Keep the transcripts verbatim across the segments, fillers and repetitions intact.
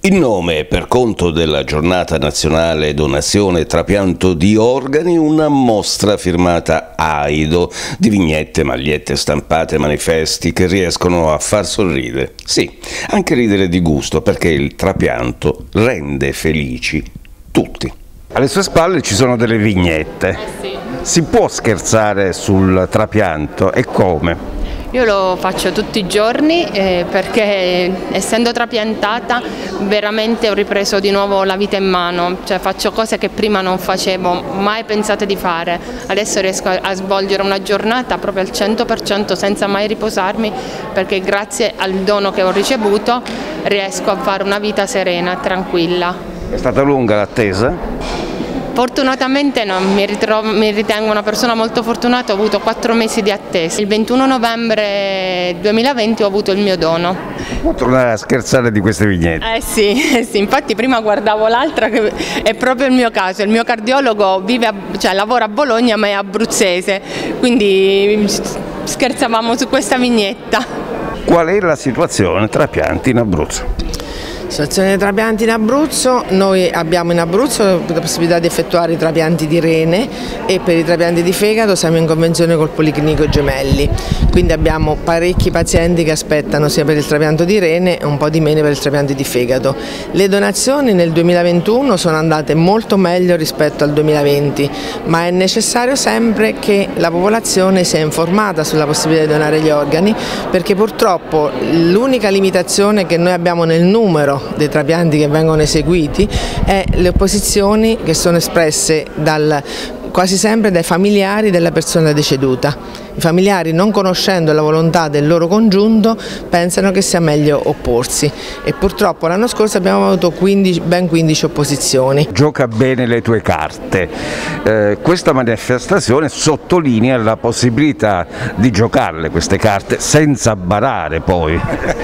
In nome e per conto della Giornata Nazionale Donazione e Trapianto di Organi, una mostra firmata AIDO di vignette, magliette stampate, manifesti che riescono a far sorridere. Sì, anche ridere di gusto, perché il trapianto rende felici tutti. Alle sue spalle ci sono delle vignette. Eh sì. Si può scherzare sul trapianto e come? Io lo faccio tutti i giorni eh, perché essendo trapiantata veramente ho ripreso di nuovo la vita in mano, cioè faccio cose che prima non facevo, mai pensate di fare. Adesso riesco a svolgere una giornata proprio al cento per cento senza mai riposarmi, perché grazie al dono che ho ricevuto riesco a fare una vita serena, tranquilla. È stata lunga l'attesa? Fortunatamente no, mi, ritrovo, mi ritengo una persona molto fortunata, ho avuto quattro mesi di attesa. Il ventuno novembre duemilaventi ho avuto il mio dono. Può tornare a scherzare di queste vignette? Eh sì, eh sì, infatti prima guardavo l'altra che è proprio il mio caso, il mio cardiologo vive a, cioè, lavora a Bologna ma è abruzzese, quindi scherzavamo su questa vignetta. Qual è la situazione trapianti in Abruzzo? Situazione dei trapianti in Abruzzo: noi abbiamo in Abruzzo la possibilità di effettuare i trapianti di rene e per i trapianti di fegato siamo in convenzione col Policlinico Gemelli, quindi abbiamo parecchi pazienti che aspettano sia per il trapianto di rene e un po' di meno per il trapianto di fegato. Le donazioni nel duemilaventuno sono andate molto meglio rispetto al duemilaventi, ma è necessario sempre che la popolazione sia informata sulla possibilità di donare gli organi, perché purtroppo l'unica limitazione che noi abbiamo nel numero dei trapianti che vengono eseguiti è le opposizioni che sono espresse dal, quasi sempre dai familiari della persona deceduta. I familiari, non conoscendo la volontà del loro congiunto, pensano che sia meglio opporsi e purtroppo l'anno scorso abbiamo avuto quindici, ben quindici opposizioni. Gioca bene le tue carte. Eh, questa manifestazione sottolinea la possibilità di giocarle queste carte senza barare poi.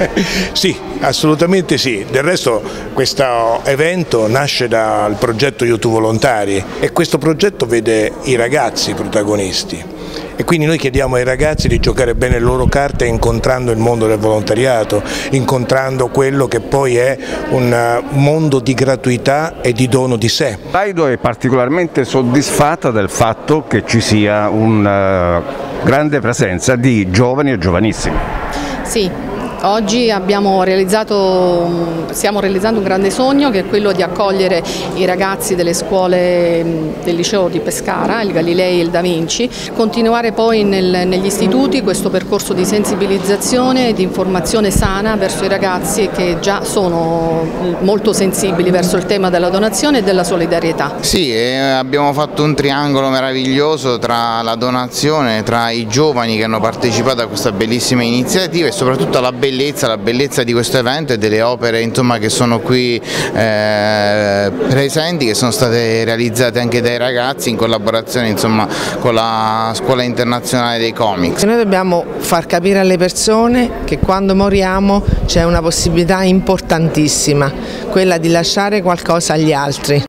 Sì, assolutamente sì. Del resto questo evento nasce dal progetto Aiuto Volontari e questo progetto vede i ragazzi protagonisti. E quindi noi chiediamo ai ragazzi di giocare bene le loro carte incontrando il mondo del volontariato, incontrando quello che poi è un mondo di gratuità e di dono di sé. L'AIDO è particolarmente soddisfatta del fatto che ci sia una grande presenza di giovani e giovanissimi. Sì. Oggi abbiamo realizzato, stiamo realizzando un grande sogno, che è quello di accogliere i ragazzi delle scuole del liceo di Pescara, il Galilei e il Da Vinci, continuare poi nel, negli istituti questo percorso di sensibilizzazione e di informazione sana verso i ragazzi che già sono molto sensibili verso il tema della donazione e della solidarietà. Sì, abbiamo fatto un triangolo meraviglioso tra la donazione, tra i giovani che hanno partecipato a questa bellissima iniziativa e soprattutto la bellezza, la bellezza di questo evento e delle opere, insomma, che sono qui eh, presenti, che sono state realizzate anche dai ragazzi in collaborazione, insomma, con la Scuola Internazionale dei Comics. Noi dobbiamo far capire alle persone che quando moriamo c'è una possibilità importantissima, quella di lasciare qualcosa agli altri.